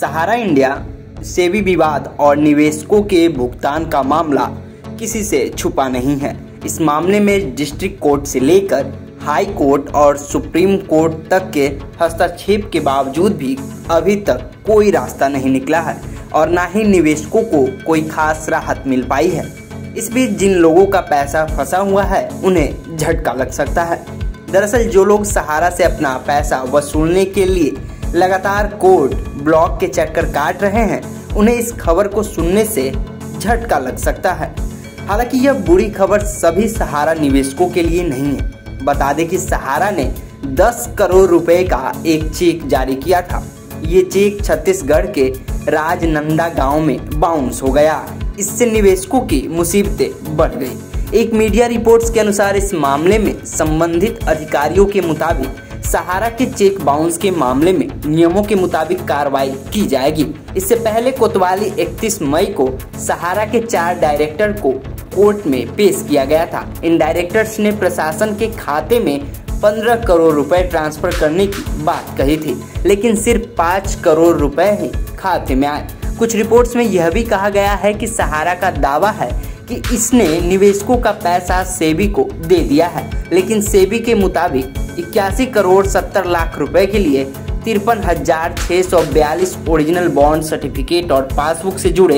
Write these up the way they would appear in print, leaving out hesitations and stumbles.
सहारा India SEBI विवाद और निवेशकों के भुगतान का मामला किसी से छुपा नहीं है। इस मामले में डिस्ट्रिक्ट कोर्ट से लेकर हाई कोर्ट और सुप्रीम कोर्ट तक के हस्तक्षेप के बावजूद भी अभी तक कोई रास्ता नहीं निकला है और ना ही निवेशकों को कोई खास राहत मिल पाई है। इस बीच जिन लोगों का पैसा फंसा हुआ है उन्हें झटका लग सकता है। दरअसल जो लोग सहारा से अपना पैसा वसूलने के लिए लगातार कोर्ट ब्लॉक के चक्कर काट रहे हैं, उन्हें इस खबर को सुनने से झटका लग सकता है। हालांकि यह बुरी खबर सभी सहारा निवेशकों के लिए नहीं है। बता दें कि सहारा ने 10 करोड़ रुपए का एक चेक जारी किया था। ये चेक छत्तीसगढ़ के राजनंदा गांव में बाउंस हो गया। इससे निवेशकों की मुसीबतें बढ़ गई। एक मीडिया रिपोर्ट्स के अनुसार इस मामले में संबंधित अधिकारियों के मुताबिक सहारा के चेक बाउंस के मामले में नियमों के मुताबिक कार्रवाई की जाएगी। इससे पहले कोतवाली 31 मई को सहारा के 4 डायरेक्टर को कोर्ट में पेश किया गया था। इन डायरेक्टर्स ने प्रशासन के खाते में 15 करोड़ रुपए ट्रांसफर करने की बात कही थी, लेकिन सिर्फ 5 करोड़ रुपए ही खाते में आए। कुछ रिपोर्ट्स में यह भी कहा गया है कि सहारा का दावा है कि इसने निवेशकों का पैसा सेबी को दे दिया है, लेकिन सेबी के मुताबिक 81 करोड़ 70 लाख रुपए के लिए 53,642 ओरिजिनल बॉन्ड सर्टिफिकेट और पासबुक से जुड़े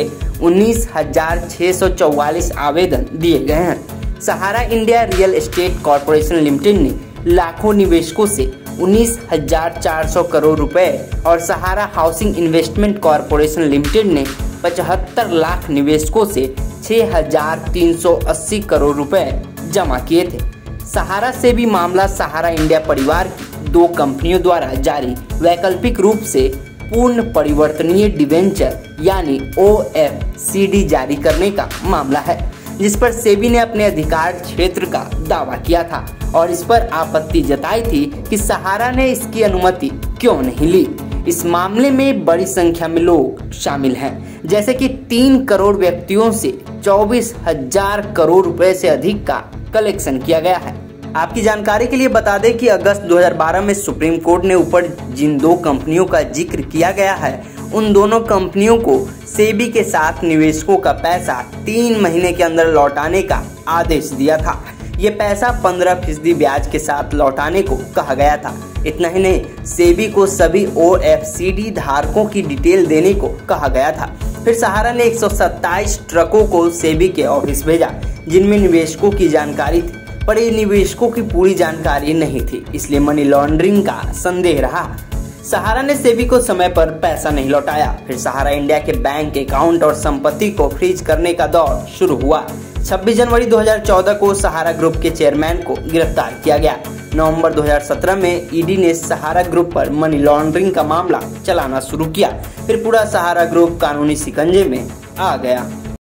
19,644 आवेदन दिए गए हैं। Sahara India real estate corporation limited ने लाखों निवेशकों से 19,400 करोड़ रुपए और Sahara housing investment corporation limited ने 75 लाख निवेशकों से 6,380 करोड़ रुपए जमा किए थे। सहारा से भी मामला सहारा इंडिया परिवार की 2 कंपनियों द्वारा जारी वैकल्पिक रूप से पूर्ण परिवर्तनीय डिवेंचर यानी OFCD जारी करने का मामला है, जिस पर सेबी ने अपने अधिकार क्षेत्र का दावा किया था और इस पर आपत्ति जताई थी कि सहारा ने इसकी अनुमति क्यों नहीं ली। इस मामले में बड़ी संख्या में लोग शामिल हैं, जैसे कि 3 करोड़ व्यक्तियों से 24,000 करोड़ रुपए से अधिक का कलेक्शन किया गया है। आपकी जानकारी के लिए बता दें कि अगस्त 2012 में सुप्रीम कोर्ट ने ऊपर जिन 2 कंपनियों का जिक्र किया गया है, उन दोनों कंपनियों को सेबी के साथ निवेशकों का पैसा 3 महीने के अंदर लौटाने का आदेश दिया था। ये पैसा 15% ब्याज के साथ लौटाने को कहा गया था। इतना ही नहीं, सेबी को सभी OFCD धारकों की डिटेल देने को कहा गया था। फिर सहारा ने 127 ट्रकों को सेबी के ऑफिस भेजा, जिनमें निवेशकों की जानकारी थी, पर ये निवेशकों की पूरी जानकारी नहीं थी, इसलिए मनी लॉन्ड्रिंग का संदेह रहा। सहारा ने सेबी को समय पर पैसा नहीं लौटाया। फिर सहारा इंडिया के बैंक अकाउंट और संपत्ति को फ्रीज करने का दौर शुरू हुआ। 26 जनवरी 2014 को सहारा ग्रुप के चेयरमैन को गिरफ्तार किया गया। नवंबर 2017 में ईडी ने सहारा ग्रुप पर मनी लॉन्ड्रिंग का मामला चलाना शुरू किया। फिर पूरा सहारा ग्रुप कानूनी शिकंजे में आ गया।